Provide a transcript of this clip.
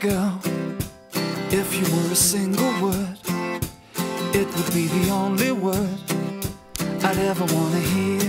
girl, if you were a single word, it would be the only word I'd ever want to hear.